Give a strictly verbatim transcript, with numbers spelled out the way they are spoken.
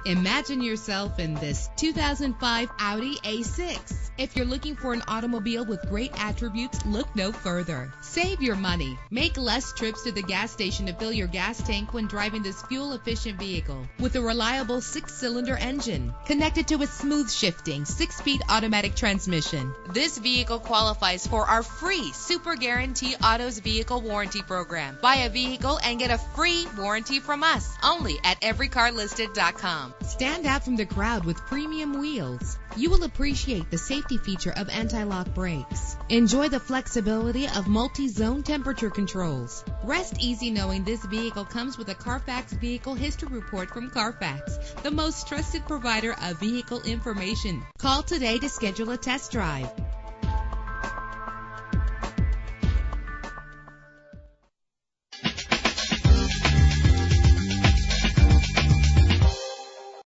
Imagine yourself in this two thousand five Audi A six. If you're looking for an automobile with great attributes, look no further. Save your money. Make less trips to the gas station to fill your gas tank when driving this fuel-efficient vehicle. With a reliable six-cylinder engine connected to a smooth shifting six-speed automatic transmission, this vehicle qualifies for our free Super Guarantee Autos Vehicle Warranty Program. Buy a vehicle and get a free warranty from us only at every car listed dot com. Stand out from the crowd with premium wheels. You will appreciate the safety feature of anti-lock brakes. Enjoy the flexibility of multi-zone temperature controls. Rest easy knowing this vehicle comes with a Carfax Vehicle History Report from Carfax, the most trusted provider of vehicle information. Call today to schedule a test drive.